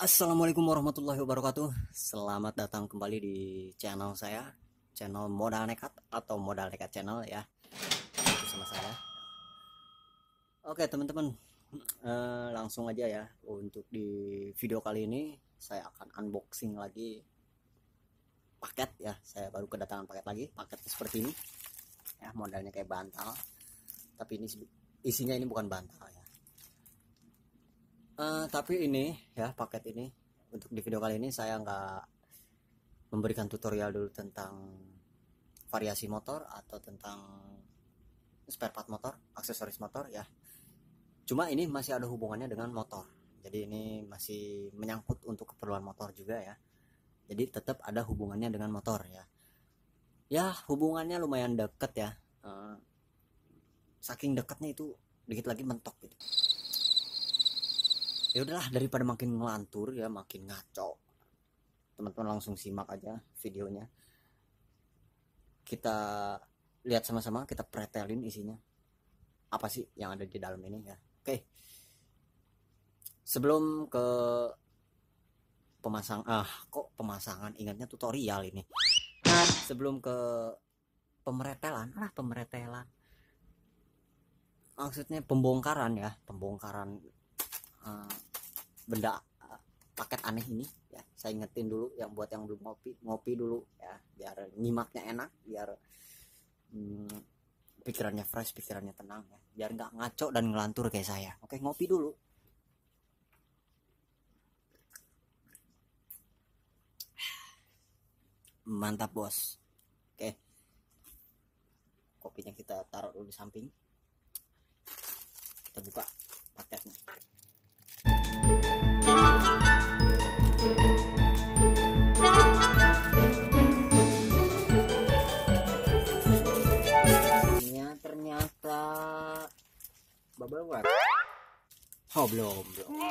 Assalamualaikum warahmatullahi wabarakatuh. Selamat datang kembali di channel saya, channel Modal Nekat atau Modal Nekat Channel ya. Bersama saya. Oke teman-teman, langsung aja ya. Untuk di video kali ini saya akan unboxing lagi paket ya. Saya baru kedatangan paket lagi, paketnya seperti ini. Ya, modalnya kayak bantal. Tapi ini isinya ini bukan bantal ya. Tapi ini ya, paket ini untuk di video kali ini saya nggak memberikan tutorial dulu tentang variasi motor atau tentang spare part motor, aksesoris motor ya. Cuma ini masih ada hubungannya dengan motor. Jadi ini masih menyangkut untuk keperluan motor juga ya. Jadi tetap ada hubungannya dengan motor ya. Ya, hubungannya lumayan deket ya. Saking dekatnya itu dikit lagi mentok gitu. Ya udahlah, daripada makin ngelantur ya, makin ngaco, teman-teman langsung simak aja videonya. Kita lihat sama-sama, kita pretelin isinya apa sih yang ada di dalam ini ya. Oke, sebelum ke pemasangan, ingatnya tutorial ini. Sebelum ke pemeretelan, maksudnya pembongkaran ya, benda paket aneh ini ya. Saya ingetin dulu yang buat yang belum ngopi dulu ya, biar nyimaknya enak, biar pikirannya fresh, pikirannya tenang ya, biar nggak ngaco dan ngelantur kayak saya. Oke, ngopi dulu. Mantap bos. Oke, kopinya kita taruh dulu di samping, kita buka paketnya. Ternyata bubble wrap. Oh, belum.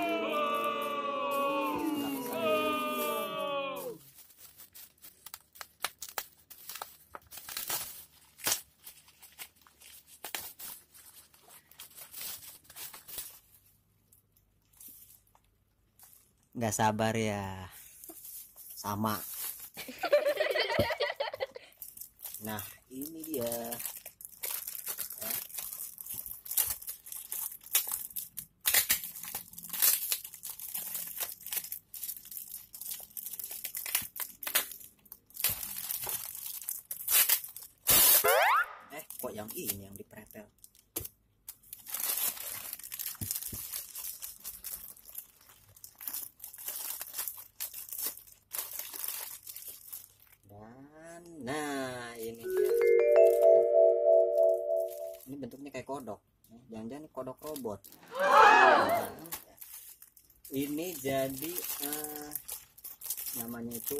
Nggak sabar ya. Sama. Nah, ini dia. Kok yang ini yang dipretel? Dan nah, ini dia. Ini bentuknya kayak kodok. Jangan-jangan kodok robot. Ini jadi namanya itu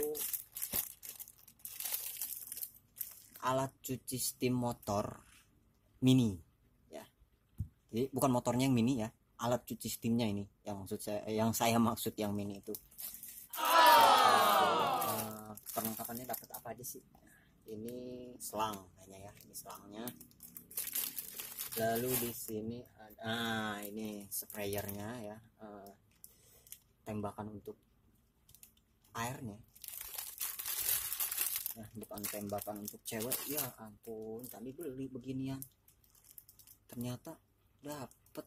alat cuci steam motor mini ya. Jadi bukan motornya yang mini ya, alat cuci steamnya ini yang saya maksud yang mini itu. Perlengkapannya dapat apa aja sih? Ini selang kayaknya ya, ini selangnya. Lalu di sini ada ini sprayernya ya, tembakan untuk airnya. Nah, bukan tembakan untuk cewek ya ampun, tadi beli beginian ternyata dapet.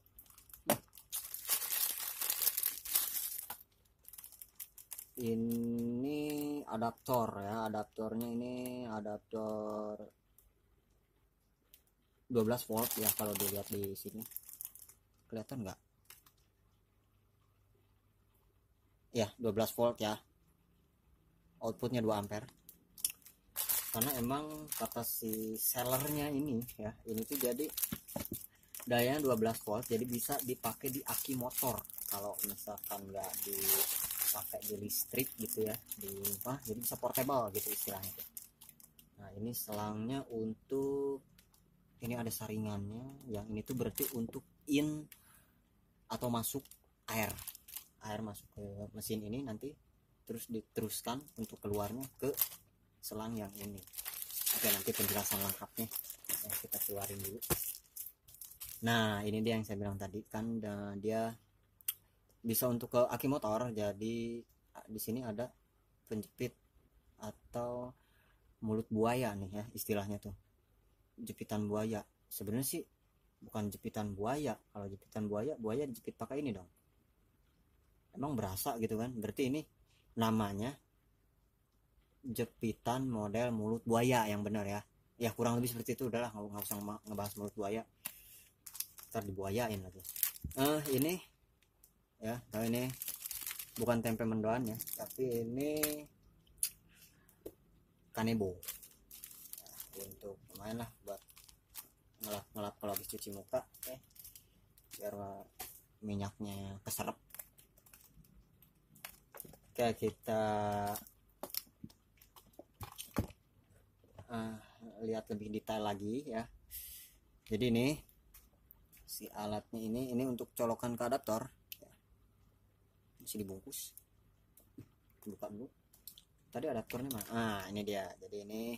Ini adaptor ya, adaptornya ini adaptor 12 volt ya, kalau dilihat di sini kelihatan nggak ya, 12 volt ya, outputnya 2 ampere. Karena emang kata si sellernya ini ya, ini tuh jadi dayanya 12 volt, jadi bisa dipakai di aki motor kalau misalkan nggak dipakai di listrik gitu ya, jadi bisa portable gitu istilahnya. Nah, ini selangnya untuk ini ada saringannya, yang ini tuh berarti untuk in atau masuk air masuk ke mesin ini, nanti terus diteruskan untuk keluarnya ke selang yang ini. Oke, nanti penjelasan lengkapnya ya, kita keluarin dulu. Nah, ini dia yang saya bilang tadi kan, dia bisa untuk ke aki motor. Jadi di sini ada penjepit atau mulut buaya nih ya istilahnya tuh, jepitan buaya. Sebenarnya sih bukan jepitan buaya. Kalau jepitan buaya, buaya dijepit pakai ini dong, emang berasa gitu kan. Berarti ini namanya jepitan model mulut buaya yang benar ya. Ya kurang lebih seperti itu. Udahlah, nggak usah ngebahas mulut buaya, ntar dibuayain lagi. Ini ya, nah ini bukan tempe mendoan ya, tapi ini kanebo ya, untuk lumayan lah buat ngelap kalau habis cuci muka, biar minyaknya keserap. Oke, kita lihat lebih detail lagi ya. Jadi ini si alatnya ini untuk colokan ke adaptor ya. Masih dibungkus, buka dulu. Tadi adaptornya mana? Ini dia. Jadi ini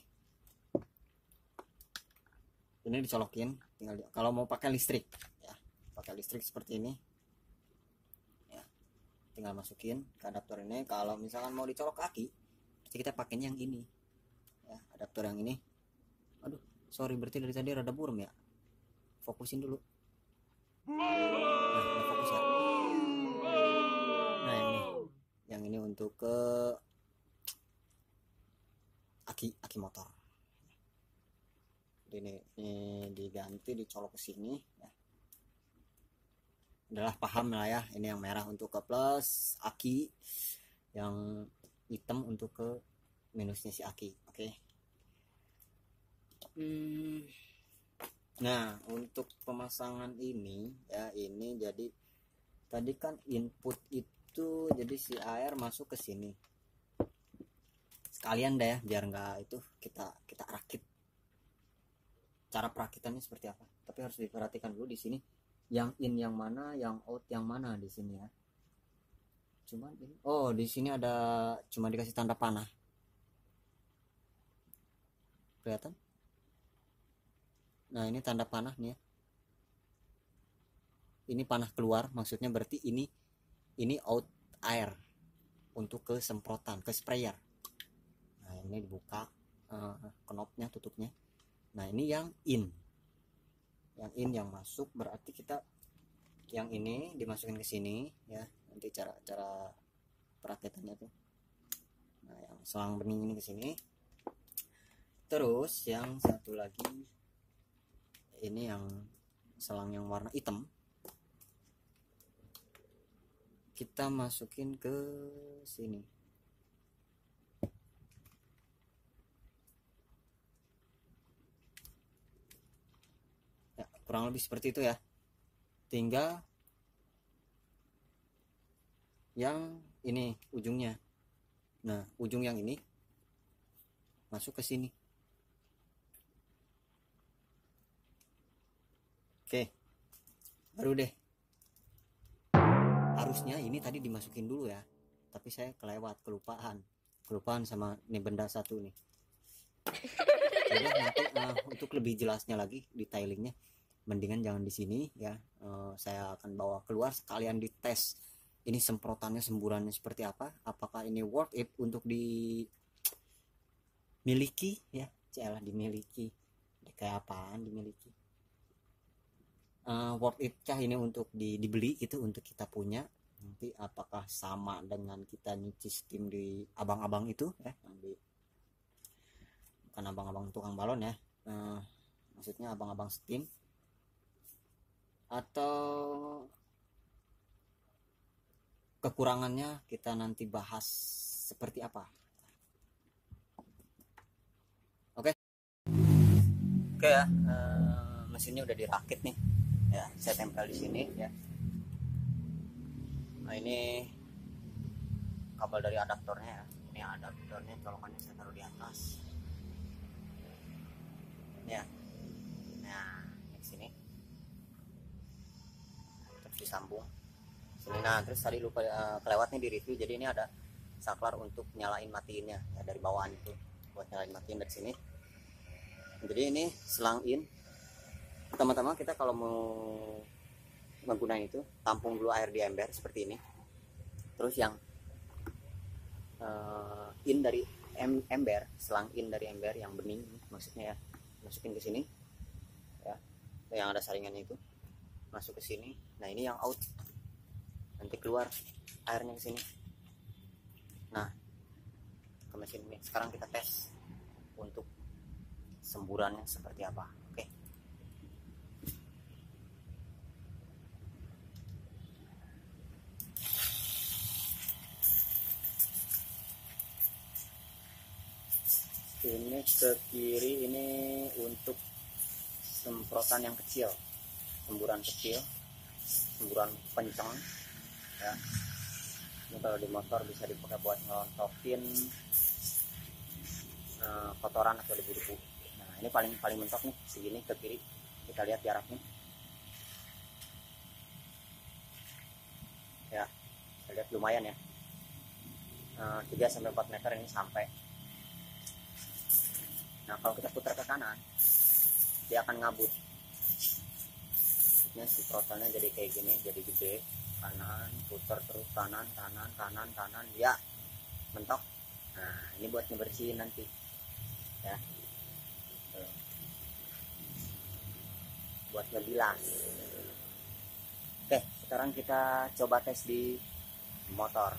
dicolokin, tinggal kalau mau pakai listrik ya, pakai listrik seperti ini ya, tinggal masukin ke adaptor ini. Kalau misalkan mau dicolok kaki, kita pakainya yang ini ya, adaptor yang ini. Aduh, sorry, berarti dari tadi rada buram ya, fokusin dulu. Nah, fokus ya. Nah, yang ini untuk ke aki motor. Ini diganti, dicolok ke sini ya. Adalah paham lah ya, ini yang merah untuk ke plus aki, yang hitam untuk ke minusnya si aki. Oke. Nah, untuk pemasangan ini ya, ini jadi tadi kan input itu, jadi si air masuk ke sini sekalian deh ya, biar nggak itu kita rakit. Cara perakitannya seperti apa, tapi harus diperhatikan dulu di sini, yang in yang mana, yang out yang mana di sini ya. Cuman ini, oh di sini ada cuma dikasih tanda panah, kelihatan. Nah, ini tanda panah nih ya, ini panah keluar, maksudnya berarti ini out air untuk ke semprotan, ke sprayer. Nah, ini dibuka knopnya, tutupnya. Nah, ini yang in yang masuk, berarti kita yang ini dimasukin ke sini ya. Nanti cara perakitannya tuh. Nah, yang selang bening ini ke sini. Terus yang satu lagi ini yang selang yang warna hitam, kita masukin ke sini. Ya, kurang lebih seperti itu ya. Tinggal yang ini ujungnya. Nah, ujung yang ini masuk ke sini. Oke, baru deh. Harusnya ini tadi dimasukin dulu ya, tapi saya kelupaan sama nih benda satu nih. Jadi nanti untuk lebih jelasnya lagi detailingnya, mendingan jangan di sini ya. Saya akan bawa keluar sekalian dites ini semprotannya, semburannya seperti apa, apakah ini worth it untuk dimiliki ya. Celah dimiliki, kayak apaan dimiliki, worth it kah ini untuk dibeli itu, untuk kita punya. Nanti apakah sama dengan kita nyuci steam di abang-abang itu ya, bukan abang-abang tukang balon ya, maksudnya abang-abang steam, atau kekurangannya kita nanti bahas seperti apa. Oke ya, mesinnya udah dirakit nih ya, saya tempel di sini ya. Nah, ini kabel dari adaptornya ya. Ini adaptornya, colokannya saya taruh di atas ya. Nah, di sini terus disambung sini. Nah, terus tadi lupa kelewat nih di review, jadi ini ada saklar untuk nyalain matiinnya ya, dari bawaan itu buat nyalain matiin dari sini. Jadi ini selang in. Pertama-tama kita kalau mau menggunakan itu, tampung dulu air di ember seperti ini Terus yang in dari ember, selang in dari ember yang bening maksudnya ya, masukin ke sini ya, yang ada saringannya itu masuk ke sini. Nah ini yang out, nanti keluar airnya ke sini. Nah ke mesin ini sekarang kita tes untuk semburannya seperti apa. Oke. Ini ke kiri, ini untuk semprotan yang kecil, semburan kecil, semburan kencang ya. Ini kalau di motor bisa dipakai buat ngelontokin kotoran atau debu-debu. Nah ini paling mentok nih, segini ke kiri, kita lihat jaraknya ya, kita lihat lumayan ya, 3-4 meter ini sampai. Nah kalau kita putar ke kanan, dia akan ngabut. Maksudnya si protonnya jadi kayak gini, jadi gede. Kanan, putar terus kanan, dia mentok. Nah ini buat ngebersihin nanti ya, buat ngebilas. Oke, sekarang kita coba tes di motor.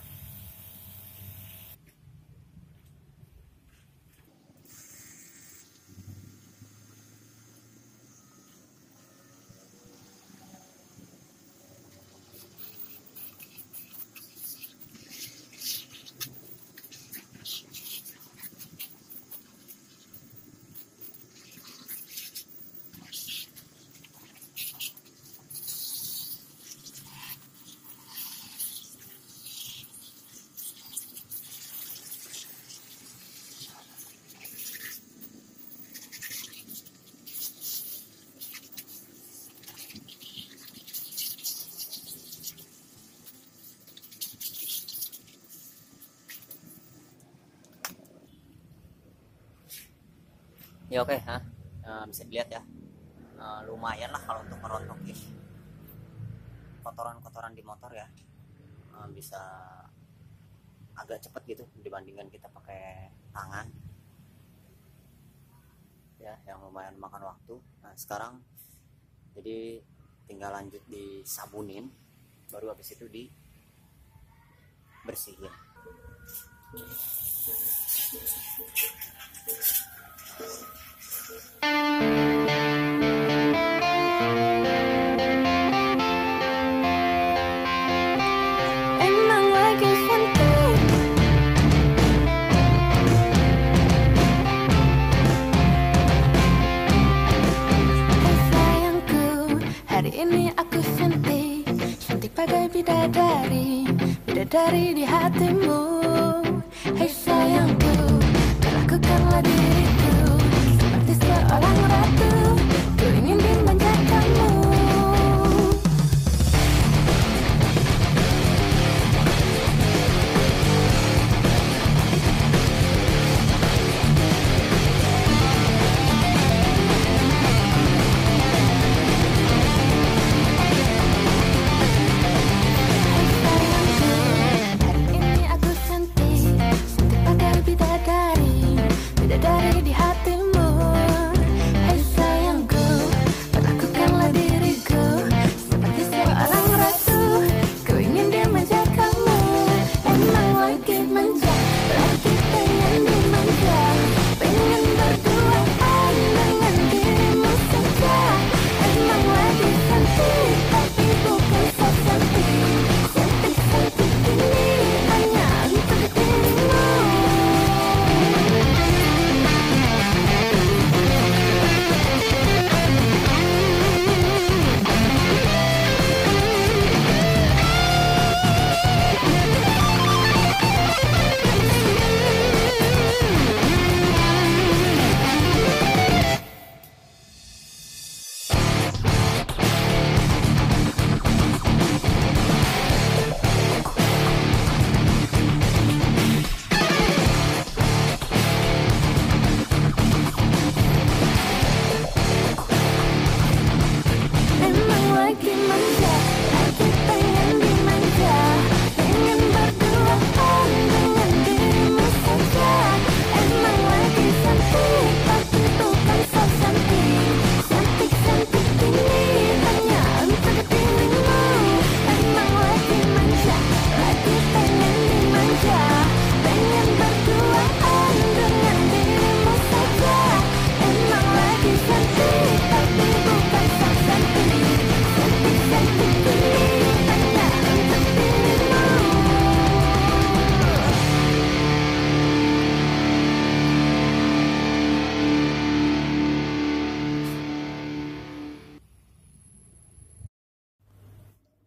Ya oke, bisa dilihat ya, lumayan lah kalau untuk merontokin kotoran-kotoran di motor ya, bisa agak cepet gitu dibandingkan kita pakai tangan ya, yang lumayan makan waktu. Nah sekarang jadi tinggal lanjut disabunin, baru habis itu dibersihin. Emang lagi cantik. Hai sayangku, hari ini aku cantik, cantik bagai bidadari, bidadari di hatimu. Hai sayangku, lakukanlah diriku seperti seorang ratu, ku ingin dimanjakanmu. Hari ini aku cantik, cantik bagai bidadari, bidadari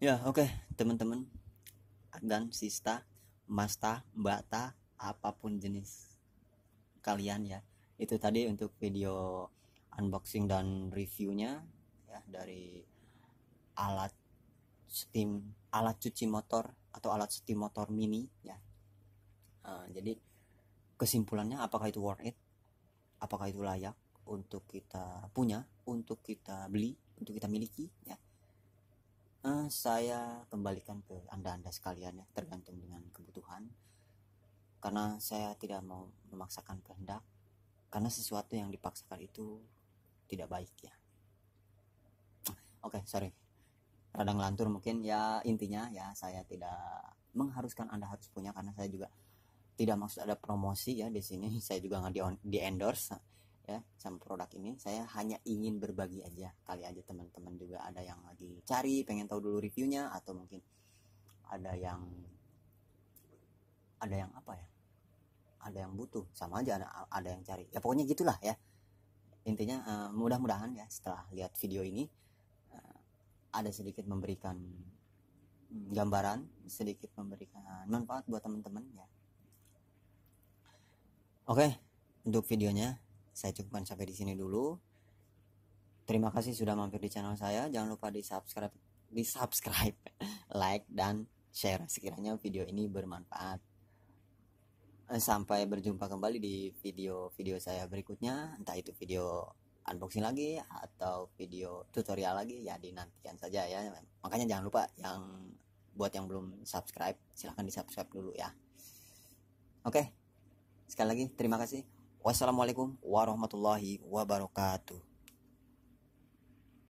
Ya, oke, teman-teman dan sista, masta, mbata, apapun jenis kalian ya. Itu tadi untuk video unboxing dan reviewnya ya dari alat cuci motor atau alat steam motor mini ya. Jadi kesimpulannya, apakah itu worth it? Apakah itu layak untuk kita punya, untuk kita beli, untuk kita miliki ya? Saya kembalikan ke anda sekalian ya, tergantung dengan kebutuhan, karena saya tidak mau memaksakan kehendak, karena sesuatu yang dipaksakan itu tidak baik ya. Oke, sorry, rada ngelantur mungkin ya. Intinya ya, saya tidak mengharuskan anda harus punya, karena saya juga tidak maksud ada promosi ya di sini. Saya juga nggak di endorse ya sama produk ini. Saya hanya ingin berbagi aja, kali aja teman-teman juga ada yang lagi cari, pengen tahu dulu reviewnya, atau mungkin ada yang apa ya, ada yang butuh, sama aja ada yang cari ya, pokoknya gitulah ya. Intinya mudah-mudahan ya setelah lihat video ini ada sedikit memberikan gambaran, sedikit memberikan manfaat buat teman-teman ya. Oke, untuk videonya saya cukupkan sampai di sini dulu. Terima kasih sudah mampir di channel saya. Jangan lupa di subscribe, like dan share sekiranya video ini bermanfaat. Sampai berjumpa kembali di video-video saya berikutnya, entah itu video unboxing lagi atau video tutorial lagi ya, dinantikan saja ya. Makanya jangan lupa, buat yang belum subscribe silahkan di subscribe dulu ya. Oke, sekali lagi terima kasih. Wassalamualaikum warahmatullahi wabarakatuh.